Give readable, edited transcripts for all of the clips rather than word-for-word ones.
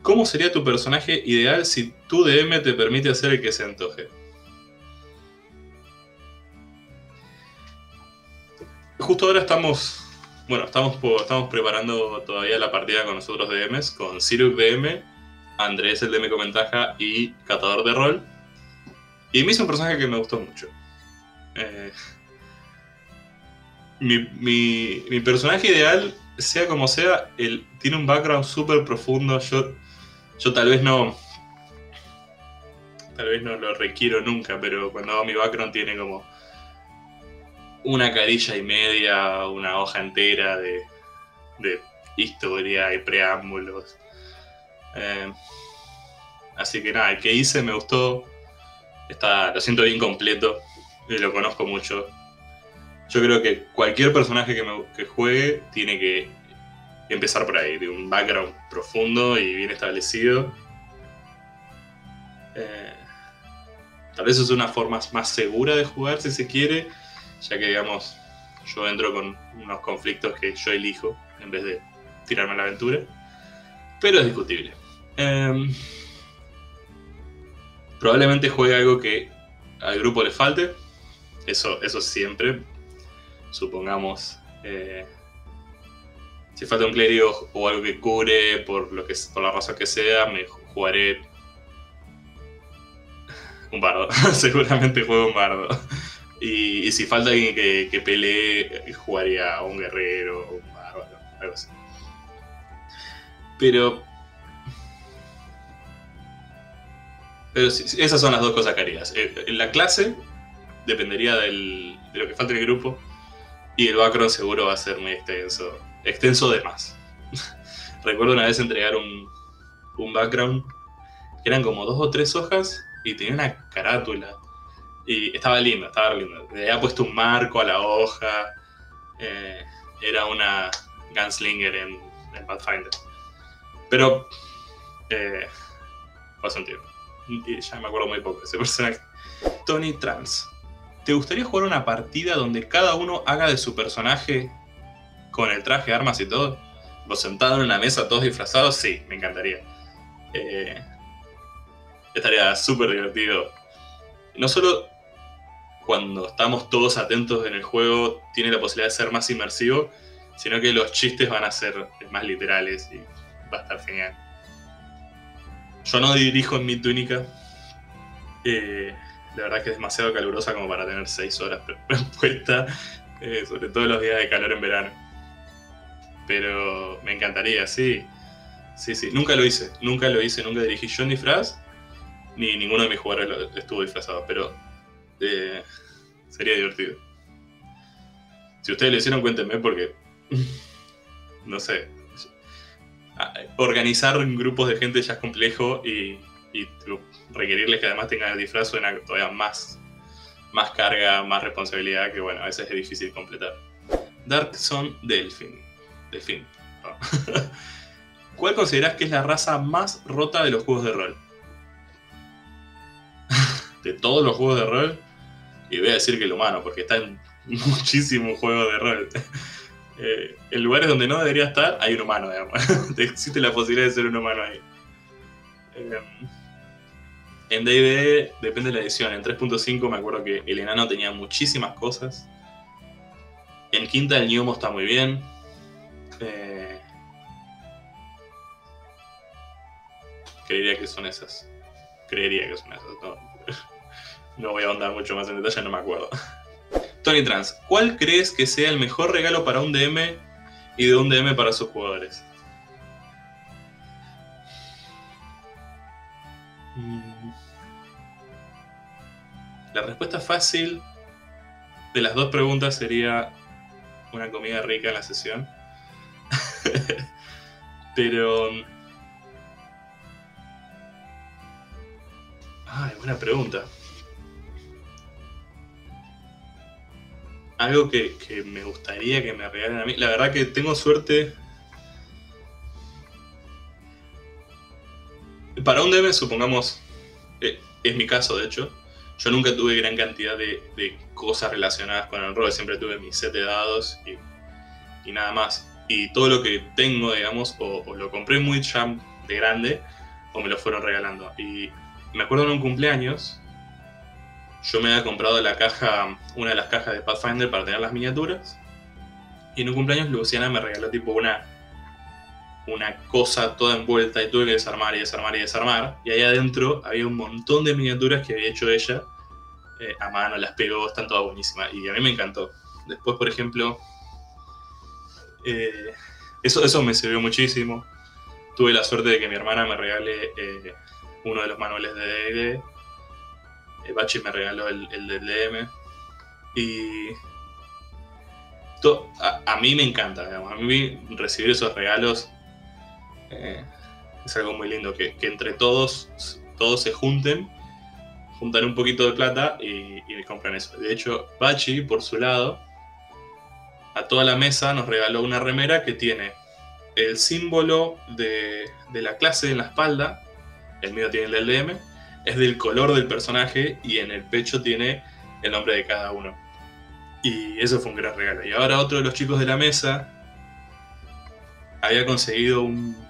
¿Cómo sería tu personaje ideal si tu DM te permite hacer el que se antoje? Justo ahora estamos preparando todavía la partida con nosotros DMs, con Siruk DM, Andrés el DM con ventaja y Catador de Rol. Y me hizo un personaje que me gustó mucho. Mi personaje ideal, sea como sea, tiene un background súper profundo. Yo tal vez no lo requiero nunca, pero cuando hago mi background tiene como una carilla y media, una hoja entera de historia y preámbulos. Así que nada, el que hice me gustó. Lo siento bien completo y lo conozco mucho. Yo creo que cualquier personaje que juegue tiene que empezar por ahí, de un background profundo y bien establecido. Tal vez es una forma más segura de jugar, si se quiere, ya que, digamos, yo entro con unos conflictos que yo elijo en vez de tirarme a la aventura. Pero es discutible. Probablemente juegue algo que al grupo le falte. Eso siempre. Supongamos, si falta un clérigo o algo que cure por la razón que sea, me jugaré un bardo. Seguramente juego un bardo. Y si falta alguien que pelee, jugaría a un guerrero o un bárbaro, algo así. Pero sí, esas son las dos cosas que harías. La clase dependería de lo que falte en el grupo. Y el background seguro va a ser muy extenso. Extenso de más. Recuerdo una vez entregar un background que eran como 2 o 3 hojas y tenía una carátula. Y estaba lindo. Le había puesto un marco a la hoja. Era una gunslinger en Pathfinder. Pero pasó un tiempo. Y ya me acuerdo muy poco de ese personaje. Tony Trans. ¿Te gustaría jugar una partida donde cada uno haga de su personaje con el traje, armas y todo? ¿Vos sentados en una mesa todos disfrazados? Sí, me encantaría. Estaría súper divertido. No solo cuando estamos todos atentos en el juego tiene la posibilidad de ser más inmersivo, sino que los chistes van a ser más literales y va a estar genial. Yo no dirijo en mi túnica. La verdad es que es demasiado calurosa como para tener 6 horas puesta, sobre todo los días de calor en verano. Pero me encantaría, sí. Nunca lo hice, nunca dirigí yo en disfraz, ni ninguno de mis jugadores estuvo disfrazado, pero sería divertido. Si ustedes lo hicieron, cuéntenme porque, no sé, organizar grupos de gente ya es complejo y requerirles que además tengan el disfraz suena todavía más carga, más responsabilidad, que bueno, a veces es difícil completar. Darkson Delfin. No. ¿Cuál considerás que es la raza más rota de los juegos de rol? De todos los juegos de rol, y voy a decir que el humano, porque está en muchísimos juegos de rol. En lugares donde no debería estar, hay un humano, digamos. Existe la posibilidad de ser un humano ahí. En D&D depende de la edición. En 3.5 me acuerdo que el enano tenía muchísimas cosas. En quinta el gnomo está muy bien. Creería que son esas. No voy a ahondar mucho más en detalle, no me acuerdo. Tony Trans, ¿cuál crees que sea el mejor regalo para un DM y de un DM para sus jugadores? La respuesta fácil de las dos preguntas sería una comida rica en la sesión. Pero... buena pregunta. Algo que me gustaría que me regalen a mí. La verdad que tengo suerte. Para un DM, supongamos, es mi caso de hecho, yo nunca tuve gran cantidad de cosas relacionadas con el rol. Siempre tuve mi set de dados y nada más. Y todo lo que tengo, digamos, o lo compré muy ya de grande, o me lo fueron regalando. Y me acuerdo en un cumpleaños, yo me había comprado una de las cajas de Pathfinder para tener las miniaturas. Y en un cumpleaños Luciana me regaló tipo una cosa toda envuelta y tuve que desarmar y desarmar y desarmar. Y ahí adentro había un montón de miniaturas que había hecho ella a mano, las pegó, están todas buenísimas. Y a mí me encantó. Después, por ejemplo, eso me sirvió muchísimo. Tuve la suerte de que mi hermana me regale uno de los manuales de D&D. Bachi me regaló el del DM. Y a mí me encanta, digamos. A mí recibir esos regalos es algo muy lindo. Que entre todos se juntan un poquito de plata y compran eso. De hecho, Bachi, por su lado, a toda la mesa nos regaló una remera que tiene el símbolo de la clase en la espalda. El mío tiene el del DM. Es del color del personaje y en el pecho tiene el nombre de cada uno. Y eso fue un gran regalo. Y ahora otro de los chicos de la mesa había conseguido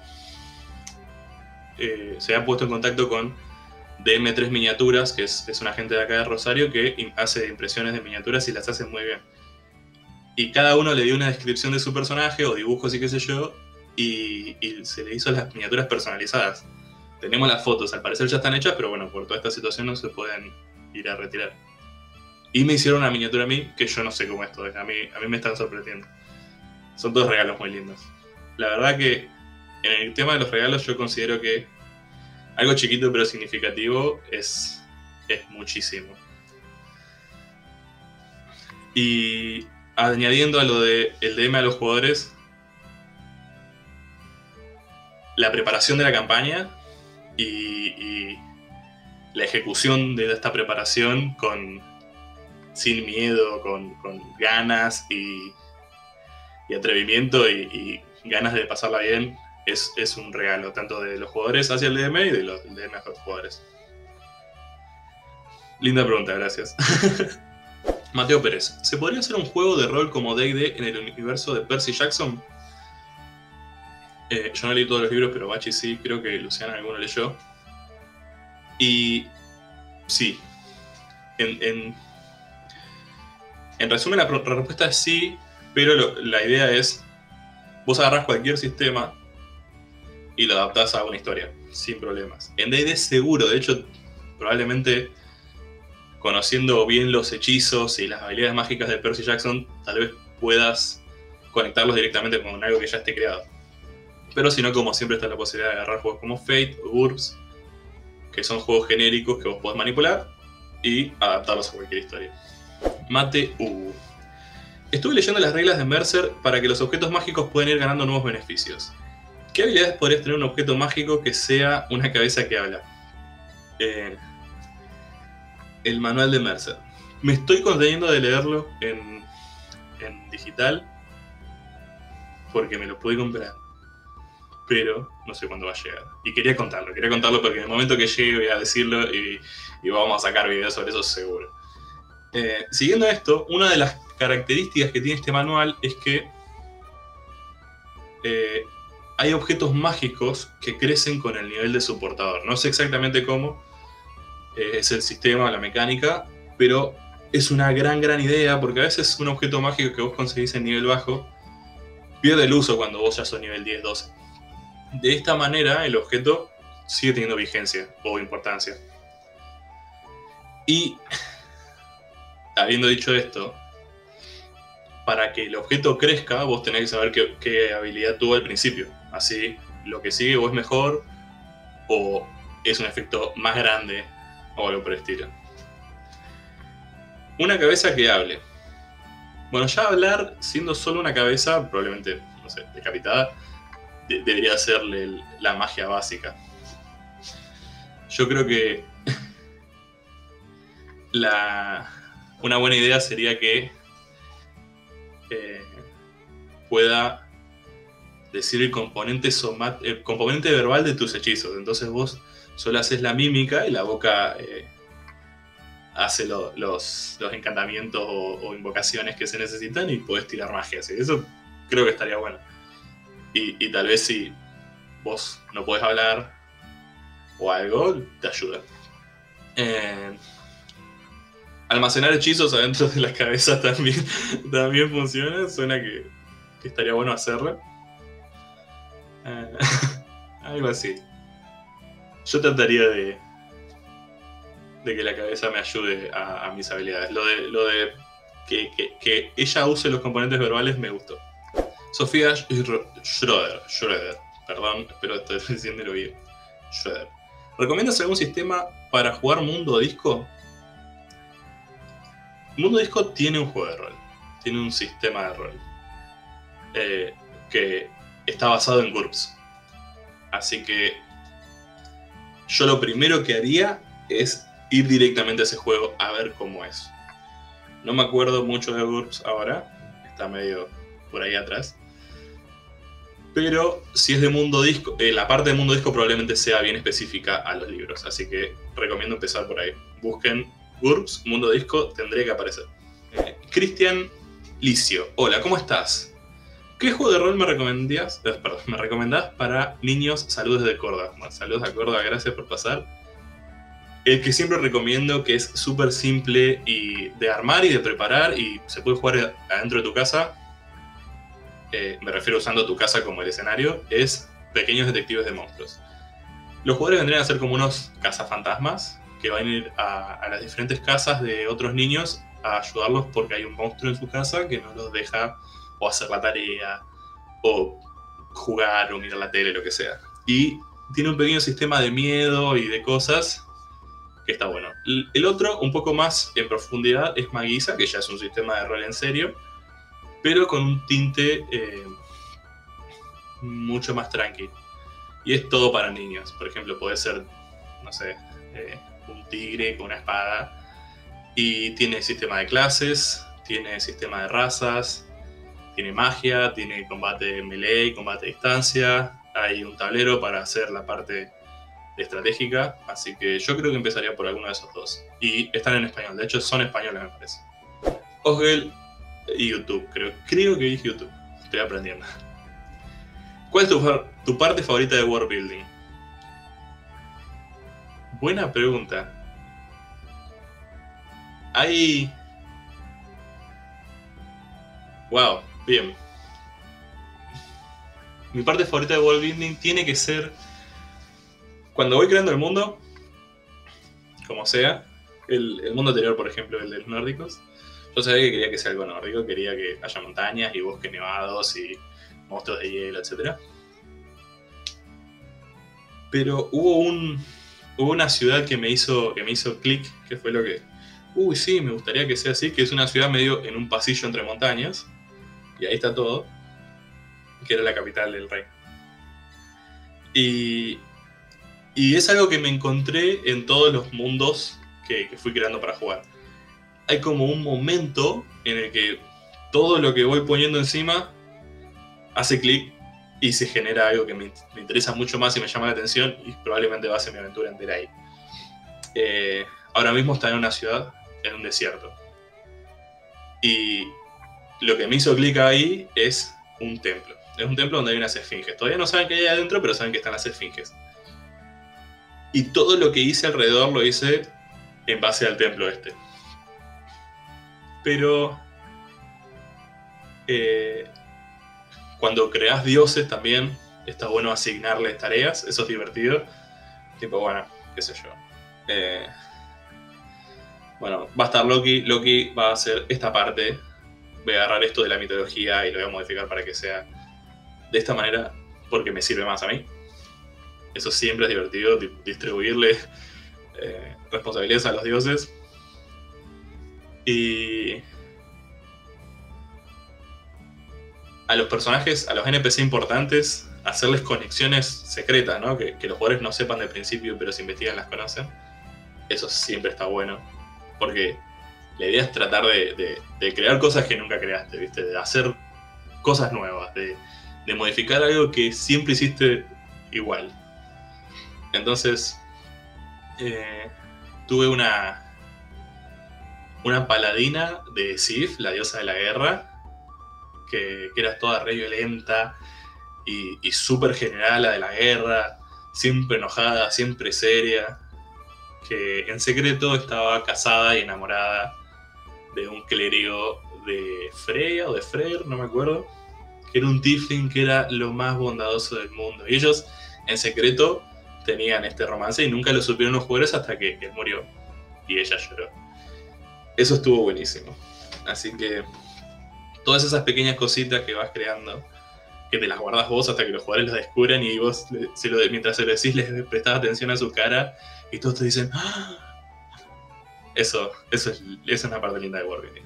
se había puesto en contacto con DM3 Miniaturas, que es una gente de acá de Rosario que hace impresiones de miniaturas y las hace muy bien. Y cada uno le dio una descripción de su personaje o dibujos y qué sé yo, y se le hizo las miniaturas personalizadas. Tenemos las fotos, al parecer ya están hechas, pero bueno, por toda esta situación no se pueden ir a retirar. Y me hicieron una miniatura a mí, que yo no sé cómo es todo, a mí me están sorprendiendo. Son todos regalos muy lindos. La verdad que en el tema de los regalos yo considero que algo chiquito pero significativo es muchísimo. Y añadiendo a lo de el DM a los jugadores, la preparación de la campaña y la ejecución de esta preparación sin miedo, con ganas y atrevimiento y ganas de pasarla bien, es un regalo, tanto de los jugadores hacia el DM y de los DM hacia los jugadores. Linda pregunta, gracias. Mateo Pérez, ¿se podría hacer un juego de rol como D&D en el universo de Percy Jackson? Yo no leí todos los libros, pero Bachi sí, creo que Luciana alguno leyó. Y sí. En resumen, la respuesta es sí, pero la idea es, vos agarrás cualquier sistema y lo adaptás a una historia, sin problemas. En D&D seguro, de hecho, probablemente conociendo bien los hechizos y las habilidades mágicas de Percy Jackson, tal vez puedas conectarlos directamente con algo que ya esté creado. Pero si no, como siempre está la posibilidad de agarrar juegos como Fate o GURPS, que son juegos genéricos que vos podés manipular y adaptarlos a cualquier historia. Mate U. Estuve leyendo las reglas de Mercer para que los objetos mágicos puedan ir ganando nuevos beneficios. ¿Qué habilidades podrías tener un objeto mágico que sea una cabeza que habla? El manual de Mercer. Me estoy conteniendo de leerlo en digital porque me lo pude comprar, pero no sé cuándo va a llegar. Y quería contarlo porque en el momento que llegue voy a decirlo y vamos a sacar videos sobre eso seguro. Siguiendo esto, una de las características que tiene este manual es que hay objetos mágicos que crecen con el nivel de su portador. No sé exactamente cómo es el sistema, la mecánica, pero es una gran idea, porque a veces un objeto mágico que vos conseguís en nivel bajo pierde el uso cuando vos ya sos nivel 10, 12. De esta manera el objeto sigue teniendo vigencia o importancia. Y habiendo dicho esto, para que el objeto crezca, vos tenés que saber qué habilidad tuvo al principio. Así, lo que sigue o es mejor, o es un efecto más grande, o algo por el estilo. Una cabeza que hable. Bueno, ya hablar siendo solo una cabeza, probablemente, no sé, decapitada, debería serle la magia básica. Yo creo que una buena idea sería que pueda decir el componente verbal de tus hechizos. Entonces vos solo haces la mímica y la boca hace los encantamientos o invocaciones que se necesitan y podés tirar magia. ¿Sí? Eso creo que estaría bueno. Y tal vez si vos no podés hablar, o algo, te ayuda. Eh, Almacenar hechizos adentro de la cabeza también funciona. Suena que estaría bueno hacerlo. Algo así. Yo trataría de que la cabeza me ayude a mis habilidades. Lo de que ella use los componentes verbales me gustó. Sofía Schroeder, perdón, espero estar diciéndolo bien. Schroeder. ¿Recomiendas algún sistema para jugar Mundo Disco? Mundo Disco tiene un juego de rol, tiene un sistema de rol que está basado en GURPS. Así que yo lo primero que haría es ir directamente a ese juego a ver cómo es. No me acuerdo mucho de GURPS ahora, está medio por ahí atrás. Pero si es de Mundo Disco, la parte de Mundo Disco probablemente sea bien específica a los libros. Así que recomiendo empezar por ahí. Busquen GURPS, Mundo Disco, tendría que aparecer. Cristian Licio. Hola, ¿cómo estás? ¿Qué juego de rol me recomendás para niños? Saludos desde Córdoba. Bueno, saludos a Córdoba, gracias por pasar. El que siempre recomiendo, que es súper simple y de armar y de preparar y se puede jugar adentro de tu casa, me refiero usando tu casa como el escenario, es Pequeños Detectives de Monstruos. Los jugadores vendrían a ser como unos cazafantasmas que van a ir a las diferentes casas de otros niños a ayudarlos porque hay un monstruo en su casa que no los deja o hacer la tarea o jugar o mirar la tele, lo que sea. Y tiene un pequeño sistema de miedo y de cosas que está bueno. El otro, un poco más en profundidad, es Maguisa, que ya es un sistema de rol en serio, pero con un tinte mucho más tranquilo. Y es todo para niños. Por ejemplo, puede ser, no sé, un tigre con una espada. Y tiene sistema de clases, tiene sistema de razas, tiene magia, tiene combate melee, combate a distancia. Hay un tablero para hacer la parte estratégica. Así que yo creo que empezaría por alguno de esos dos. Y están en español, de hecho son españoles me parece. Osgel y YouTube, creo que dije YouTube. Estoy aprendiendo. ¿Cuál es tu parte favorita de World Building? Buena pregunta. Hay... Wow, bien. Mi parte favorita de World Building tiene que ser cuando voy creando el mundo, como sea, el mundo anterior, por ejemplo, el de los nórdicos. Yo sabía que quería que sea algo nórdico, quería que haya montañas y bosques nevados y monstruos de hielo, etc. Pero hubo una ciudad que me hizo clic, que fue lo que... Uy, sí, me gustaría que sea así, que es una ciudad medio en un pasillo entre montañas, y ahí está todo, que era la capital del reino. Y es algo que me encontré en todos los mundos que fui creando para jugar. Hay como un momento en el que todo lo que voy poniendo encima hace clic y se genera algo que me interesa mucho más y me llama la atención y probablemente base mi aventura entera ahí. Ahora mismo está en una ciudad, en un desierto. Y lo que me hizo clic ahí es un templo. Es un templo donde hay unas esfinges. Todavía no saben qué hay adentro, pero saben que están las esfinges. Y todo lo que hice alrededor lo hice en base al templo este. Pero cuando creas dioses también está bueno asignarles tareas, eso es divertido. Tipo, bueno, qué sé yo. Bueno, va a estar Loki va a hacer esta parte, voy a agarrar esto de la mitología y lo voy a modificar para que sea de esta manera porque me sirve más a mí. Eso siempre es divertido, distribuirle responsabilidades a los dioses. Y a los personajes, a los NPC importantes, hacerles conexiones secretas, ¿no? Que los jugadores no sepan de principio, pero si investigan las conocen. Eso siempre está bueno. Porque la idea es tratar de crear cosas que nunca creaste, ¿viste? De hacer cosas nuevas, de modificar algo que siempre hiciste igual. Entonces, tuve una paladina de Sif, la diosa de la guerra, que era toda re violenta y súper generala de la guerra. siempre enojada, siempre seria, que en secreto estaba casada y enamorada de un clérigo de Freya o de Freyr, no me acuerdo, que era un tiefling que era lo más bondadoso del mundo. Y ellos, en secreto, tenían este romance y nunca lo supieron los jugadores hasta que él murió y ella lloró. Eso estuvo buenísimo. Así que todas esas pequeñas cositas que vas creando, que te las guardas vos hasta que los jugadores las descubran y vos, mientras se lo decís, les prestás atención a su cara y todos te dicen ¡ah! Eso es una parte linda de Wargaming.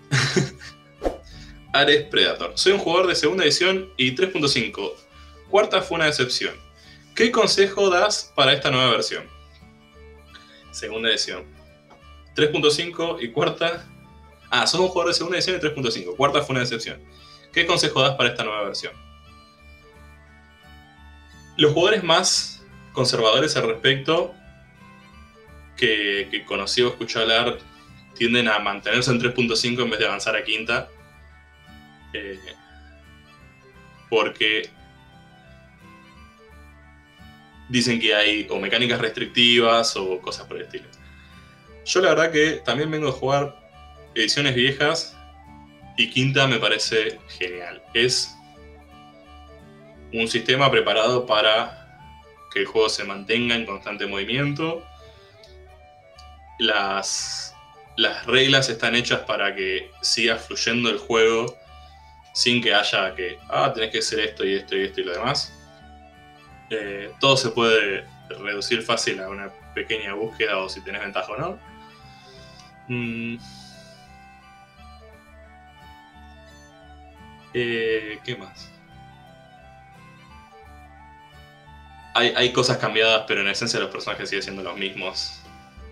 Ares Predator. Soy un jugador de segunda edición y 3.5. Cuarta fue una decepción. ¿Qué consejo das para esta nueva versión? Segunda edición. 3.5 y cuarta... sos un jugador de segunda edición y 3.5. Cuarta fue una decepción. ¿Qué consejo das para esta nueva versión? Los jugadores más conservadores al respecto que conocí o escuché hablar tienden a mantenerse en 3.5 en vez de avanzar a quinta. Porque dicen que hay o mecánicas restrictivas o cosas por el estilo. Yo la verdad que también vengo a jugar ediciones viejas y quinta me parece genial. Es un sistema preparado para que el juego se mantenga en constante movimiento. Las reglas están hechas para que siga fluyendo el juego sin que haya que, tenés que hacer esto y esto y esto y lo demás. Todo se puede reducir fácil a una pequeña búsqueda o si tenés ventaja o no. ¿Qué más? Hay cosas cambiadas, pero en esencia los personajes siguen siendo los mismos.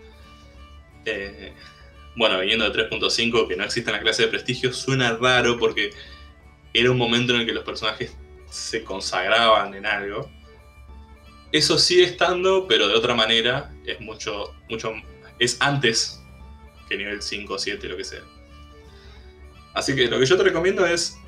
Bueno, viniendo de 3.5, que no existe en la clase de prestigio, suena raro porque era un momento en el que los personajes se consagraban en algo. Eso sigue estando, pero de otra manera. Es mucho es antes que nivel 5, 7, lo que sea. Así que lo que yo te recomiendo es,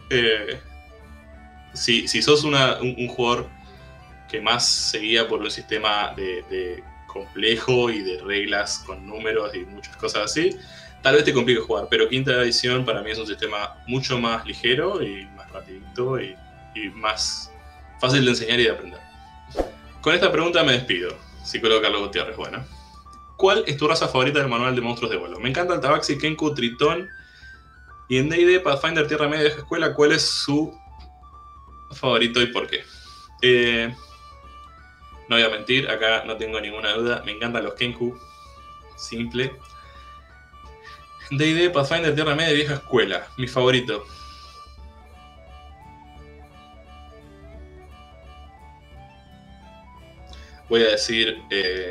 si sos un jugador que más se guía por un sistema de complejo y de reglas con números y muchas cosas así, tal vez te complique jugar, pero quinta edición para mí es un sistema mucho más ligero y más rapidito y más fácil de enseñar y de aprender. Con esta pregunta me despido, psicólogo Carlos Gutiérrez. Bueno, ¿cuál es tu raza favorita del manual de monstruos de vuelo? Me encanta el Tabaxi, Kenku, Tritón. Y en D&D, Pathfinder, Tierra Media, Vieja Escuela, ¿cuál es su favorito y por qué? No voy a mentir, acá no tengo ninguna duda. Me encantan los Kenku. Simple. D&D, Pathfinder, Tierra Media, Vieja Escuela. Mi favorito. Voy a decir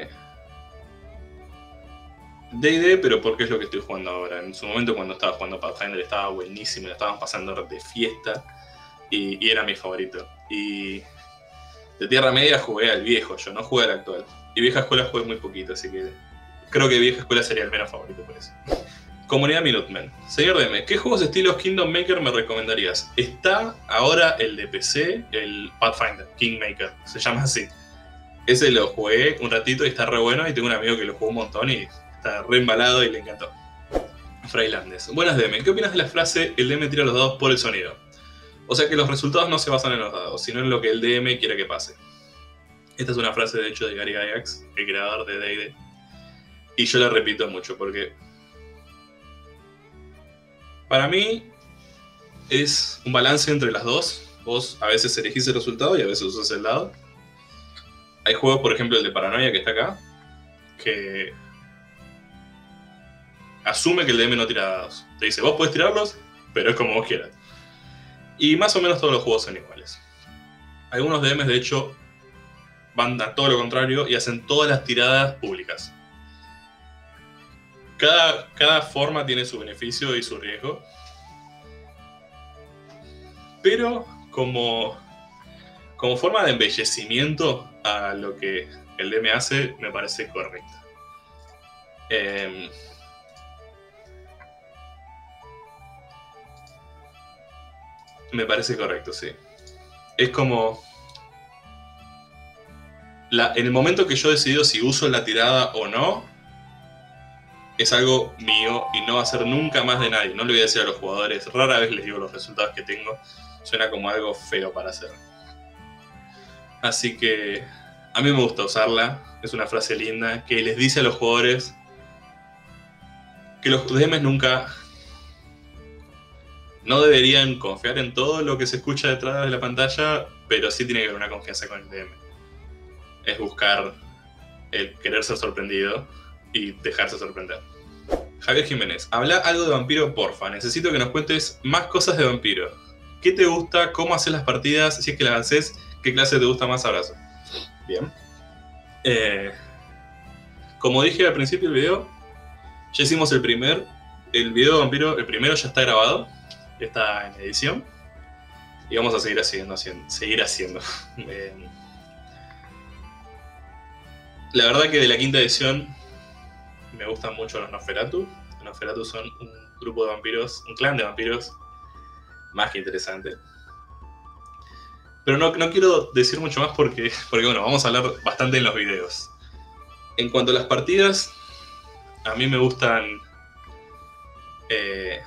D&D, pero porque es lo que estoy jugando ahora. En su momento, cuando estaba jugando Pathfinder, estaba buenísimo, lo estaban pasando de fiesta y era mi favorito. Y de Tierra Media jugué al viejo, yo no jugué al actual. Y Vieja Escuela jugué muy poquito, así que creo que Vieja Escuela sería el menos favorito por eso. Comunidad Minutemen. Señor DM, ¿qué juegos estilos Kingdom Maker me recomendarías? Está ahora el de PC, el Pathfinder, Kingmaker, se llama así. Ese lo jugué un ratito y está re bueno, y tengo un amigo que lo jugó un montón y está re embalado y le encantó. Freylandes. Buenas DM, ¿qué opinas de la frase el DM tira los dados por el sonido? O sea que los resultados no se basan en los dados, sino en lo que el DM quiere que pase. Esta es una frase de hecho de Gary Gygax, el creador de D&D. Y yo la repito mucho porque para mí es un balance entre las dos. Vos a veces elegís el resultado y a veces usas el dado. Hay juegos, por ejemplo el de Paranoia que está acá, que asume que el DM no tira dados. Te dice, vos podés tirarlos, pero es como vos quieras. Y más o menos todos los juegos son iguales. Algunos DMs de hecho van a todo lo contrario y hacen todas las tiradas públicas. Cada forma tiene su beneficio y su riesgo. Pero como forma de embellecimiento a lo que el DM hace, me parece correcto. Me parece correcto, sí. Es como En el momento que yo decido si uso la tirada o no, es algo mío y no va a ser nunca más de nadie. No le voy a decir a los jugadores, rara vez les digo los resultados que tengo. Suena como algo feo para hacer. Así que a mí me gusta usarla, es una frase linda que les dice a los jugadores que los DMs nunca no deberían confiar en todo lo que se escucha detrás de la pantalla, pero sí tiene que haber una confianza con el DM. Es buscar el querer ser sorprendido y dejarse sorprender. Javier Jiménez, habla algo de Vampiro, porfa. Necesito que nos cuentes más cosas de Vampiro. ¿Qué te gusta? ¿Cómo haces las partidas? Si es que las haces, ¿qué clase te gusta más? Abrazo. Bien. Como dije al principio del video, ya hicimos el video de Vampiro, el primero ya está grabado, ya está en edición. Y vamos a seguir haciendo. La verdad que de la quinta edición me gustan mucho los Nosferatu. Los Nosferatu son un grupo de vampiros, un clan de vampiros más que interesante. Pero no quiero decir mucho más porque bueno, vamos a hablar bastante en los videos. En cuanto a las partidas, a mí me gustan que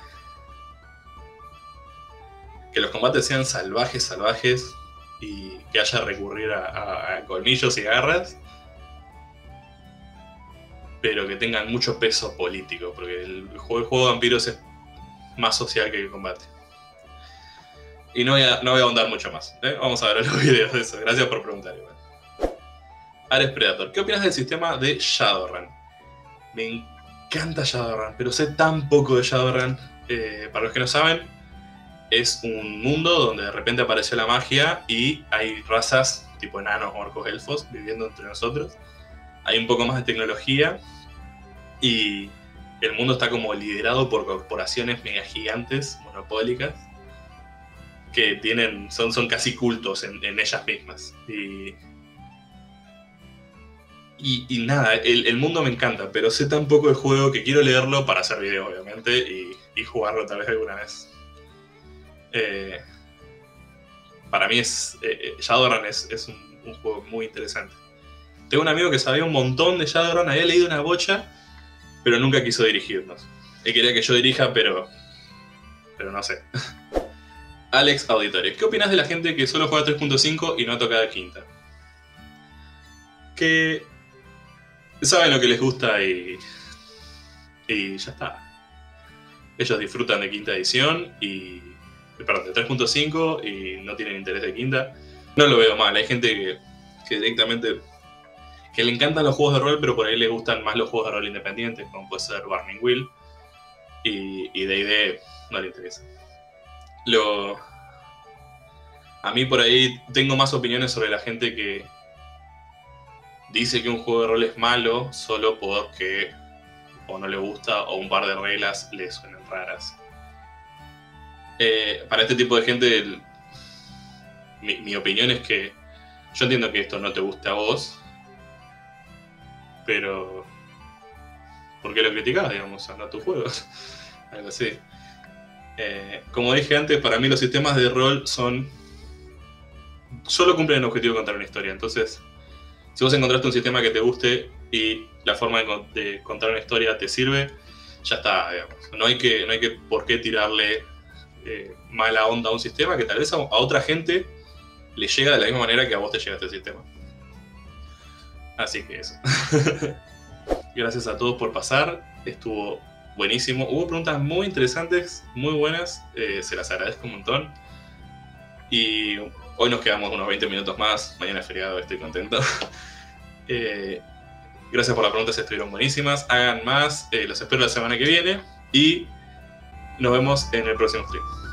los combates sean salvajes y que haya recurrir a colmillos y garras, pero que tengan mucho peso político, porque el juego de vampiros es más social que el combate. Y no voy a ahondar mucho más, ¿eh? Vamos a ver los videos de eso. Gracias por preguntar, igual. Ares Predator, ¿qué opinas del sistema de Shadowrun? Me encanta Shadowrun, pero sé tan poco de Shadowrun. Para los que no saben, es un mundo donde de repente apareció la magia y hay razas tipo enanos, orcos, elfos viviendo entre nosotros. Hay un poco más de tecnología y el mundo está como liderado por corporaciones mega gigantes, monopólicas, que son casi cultos en ellas mismas. Y nada, el mundo me encanta, pero sé tan poco del juego que quiero leerlo para hacer video, obviamente, y jugarlo tal vez alguna vez. Para mí Shadowrun es un juego muy interesante. Tengo un amigo que sabía un montón de Shadowrun, había leído una bocha, pero nunca quiso dirigirnos. Él quería que yo dirija, pero no sé. Alex Auditorio, ¿qué opinas de la gente que solo juega 3.5 y no toca de quinta? Que saben lo que les gusta y ya está. Ellos disfrutan de quinta edición perdón, de 3.5 y no tienen interés de quinta. No lo veo mal, hay gente que directamente que le encantan los juegos de rol, pero por ahí les gustan más los juegos de rol independientes, como puede ser Burning Wheel, y D&D no le interesa. A mí por ahí tengo más opiniones sobre la gente que dice que un juego de rol es malo solo porque o no le gusta o un par de reglas le suenan raras. Para este tipo de gente, mi opinión es que yo entiendo que esto no te guste a vos, pero ¿por qué lo criticás? Digamos, anda tu juego. Algo así. Como dije antes, para mí los sistemas de rol solo cumplen el objetivo de contar una historia. Entonces, si vos encontraste un sistema que te guste y la forma de contar una historia te sirve, ya está, digamos. No hay que por qué tirarle mala onda a un sistema que tal vez a otra gente le llega de la misma manera que a vos te llega este sistema. Así que eso. Gracias a todos por pasar. Estuvo buenísimo. Hubo preguntas muy interesantes, muy buenas. Se las agradezco un montón. Y hoy nos quedamos unos 20 minutos más. Mañana es feriado, estoy contento. Gracias por las preguntas, estuvieron buenísimas. Hagan más. Los espero la semana que viene. Y nos vemos en el próximo stream.